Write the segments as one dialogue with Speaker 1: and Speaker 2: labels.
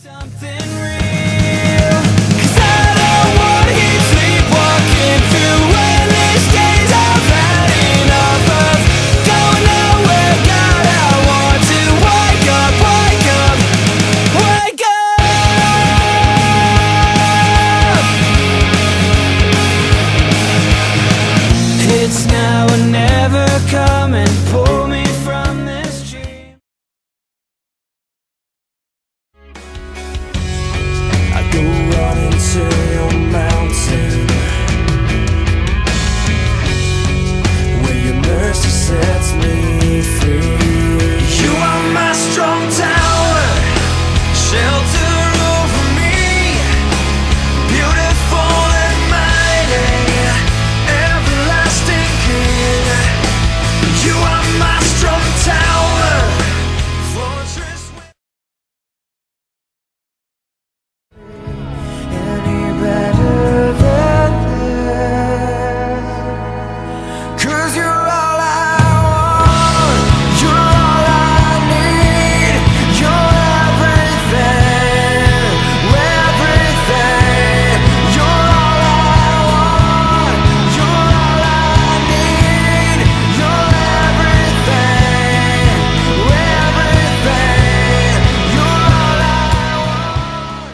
Speaker 1: Something real, 'cause I don't want to keep sleepwalking through endless days. I've had enough of going nowhere. God, I want to wake up, wake up, wake up. It's now or never, come and pull me from this dream. Go running to your mountain, where your mercy sets me free. You are my strong tower, shelter over me, beautiful and mighty, everlasting King. You are my strong tower, fortress. Any better than this? 'Cause you're all I want, you're all I need, you're everything, everything. You're all I want, you're all I need, you're everything, everything. You're all I want.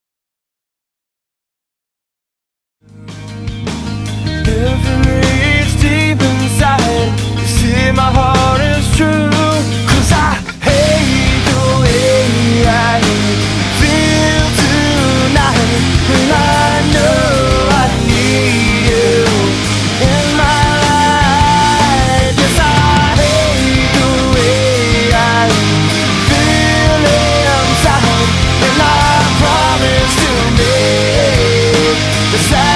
Speaker 1: If it reaches deep inside, you see my heart is true. 'Cause I hate the way I feel tonight, and I know I need you in my life. Yes, I hate the way I feel inside, and I promise to make the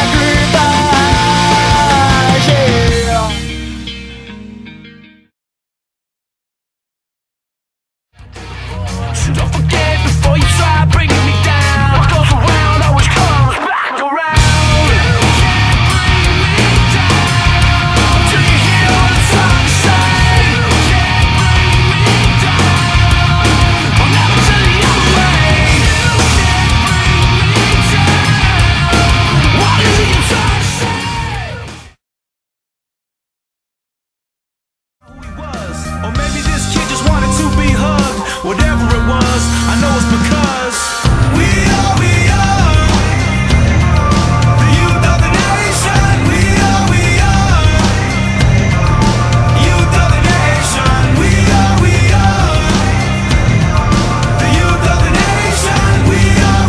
Speaker 1: sacrifice, yeah. So don't forget before you try bringing me down. What goes around always comes back around. You can't bring me down till you hear what I'm trying to say. You can't bring me down, I'll never tell you the other way. You can't bring me down, what is it you're trying to say? Who he was, or maybe this kid just wanted to be hugged. Whatever it was, I know it's because we are the youth of the nation. We are youth of the nation. We are the youth of the nation. We are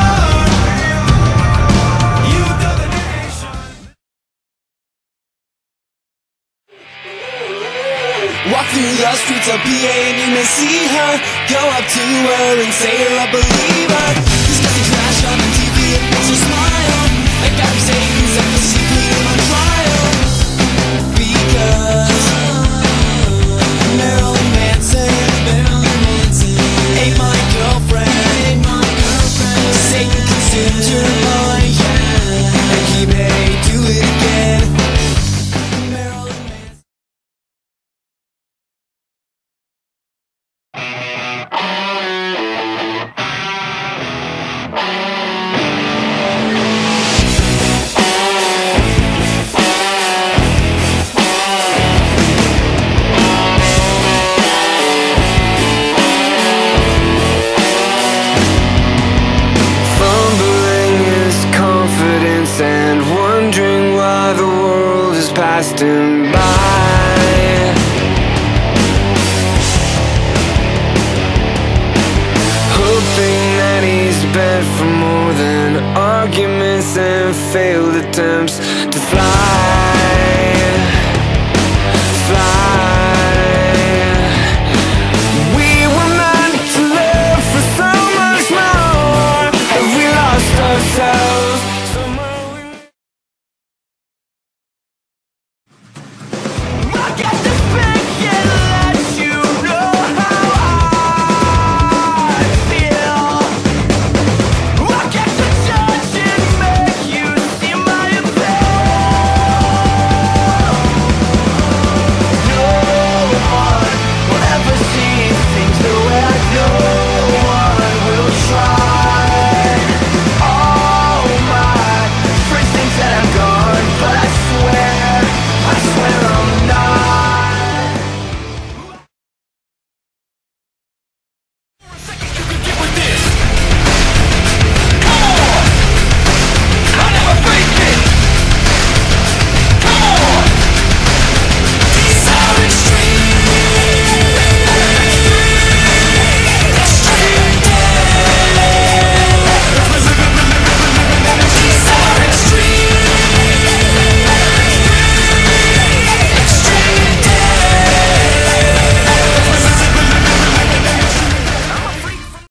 Speaker 1: youth of the nation. Walk through the streets of PA and you may see her. Go up to her and say you're a believer. Discussing trash on the TV, it makes her smile. Like Gary saying he's up to see Peter on trial. Because Marilyn Manson ain't my girlfriend. Satan consumed her mind, and he may do it again. Marilyn Manson. Fumbling his confidence and wondering why the world has passed him by. Hoping that he's bent for more than arguments and failed attempts.